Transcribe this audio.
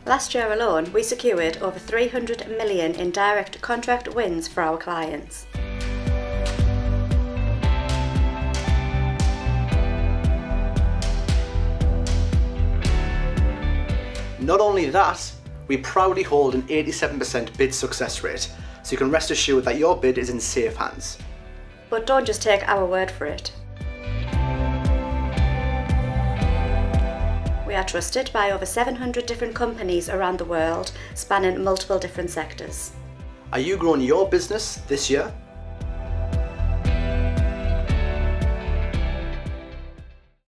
Last year alone, we secured over 300 million in direct contract wins for our clients. Not only that, we proudly hold an 87% bid success rate, so you can rest assured that your bid is in safe hands. But don't just take our word for it. We are trusted by over 700 different companies around the world, spanning multiple different sectors. Are you growing your business this year?